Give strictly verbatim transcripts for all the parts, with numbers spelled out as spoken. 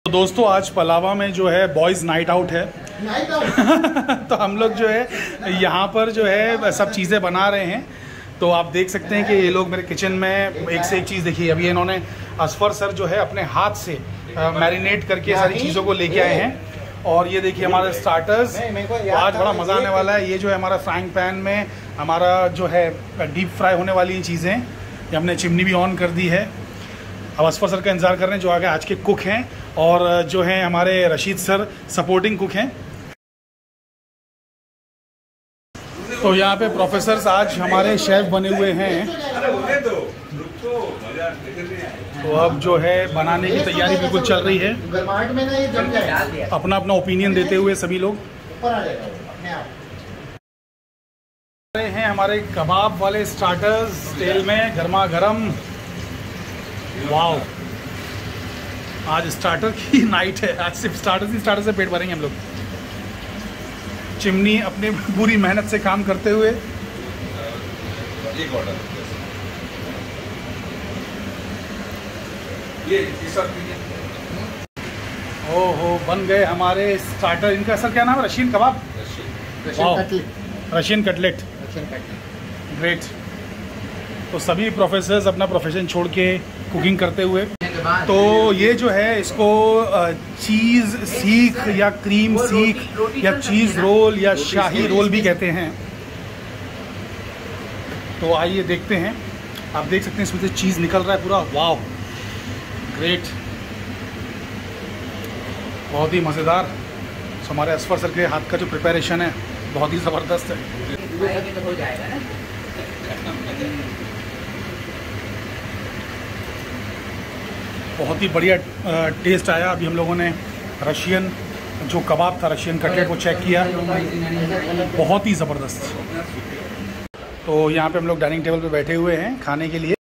तो दोस्तों आज पलावा में जो है बॉयज़ नाइट आउट है। तो हम लोग जो है यहाँ पर जो है सब चीज़ें बना रहे हैं। तो आप देख सकते हैं कि ये लोग मेरे किचन में एक से एक चीज़ देखिए। अभी इन्होंने असफर सर जो है अपने हाथ से मैरिनेट करके सारी चीज़ों को लेके आए हैं। और ये देखिए हमारे स्टार्टर्स, आज बड़ा मज़ा आने वाला है। ये जो है हमारा फ्राइंग पैन में हमारा जो है डीप फ्राई होने वाली चीज़ें, ये हमने चिमनी भी ऑन कर दी है। अब असफर सर का इंतज़ार कर रहे हैं जो आगे आज के कुक हैं, और जो हैं हमारे रशीद सर सपोर्टिंग कुक हैं। तो यहाँ पे प्रोफेसर्स आज हमारे शेफ बने हुए हैं। तो अब जो है बनाने की तैयारी बिल्कुल चल रही है, अपना अपना ओपिनियन देते हुए सभी लोग। हैं हमारे कबाब वाले स्टार्टर्स तेल में गर्मा गर्म। वाओ, आज स्टार्टर की नाइट है। आज सिर्फ स्टार्टर ही स्टार्टर से पेट भरेंगे हम लोग। चिमनी अपनी पूरी मेहनत से काम करते हुए। ओहो, बन गए हमारे स्टार्टर। इनका सर क्या नाम है? रशियन कबाब, रशियन कटलेट। ग्रेट। तो सभी प्रोफेसर्स अपना प्रोफेशन छोड़ के कुकिंग करते हुए। तो ये जो है इसको चीज़ सीख या क्रीम सीख या चीज़ रोल या शाही रोल भी कहते हैं। तो आइए देखते हैं। आप देख सकते हैं इसमें से चीज़ निकल रहा है पूरा। वाव, ग्रेट, बहुत ही मज़ेदार। तो हमारे असफर सर के हाथ का जो प्रिपरेशन है बहुत ही ज़बरदस्त है। हो जाएगा ना। बहुत ही बढ़िया टेस्ट आया। अभी हम लोगों ने रशियन जो कबाब था, रशियन कटलेट, वो चेक किया, बहुत ही ज़बरदस्त। तो यहाँ पे हम लोग डाइनिंग टेबल पे बैठे हुए हैं खाने के लिए।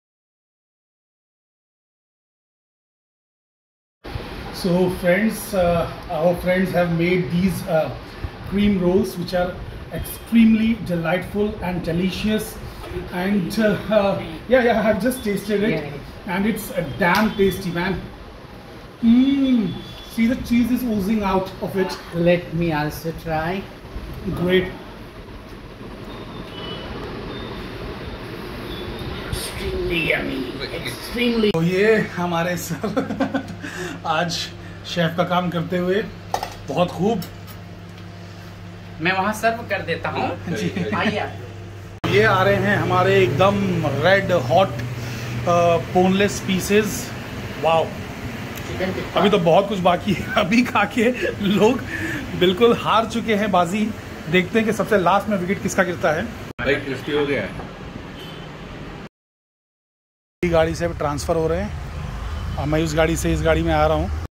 So friends, our friends have made these cream rolls which are extremely delightful and delicious, and uh, uh, yeah yeah I've just tasted it and it's a damn tasty, man. Mmm, see the cheese is oozing out of it. Let me also try. Great. Extremely yummy, extremely. तो ये हमारे sir आज chef का काम करते हुए बहुत खूब। मैं वहाँ सर्व कर देता हूँ। आइए। ये आ रहे हैं हमारे एकदम red hot boneless pieces. Wow, अभी तो बहुत कुछ बाकी है। अभी खा के लोग बिल्कुल हार चुके हैं बाजी। देखते हैं कि सबसे लास्ट में विकेट किसका गिरता है। भाई क्रिस्पी हो गया है। गाड़ी से ट्रांसफ़र हो रहे हैं और मैं उस गाड़ी से इस गाड़ी में आ रहा हूँ।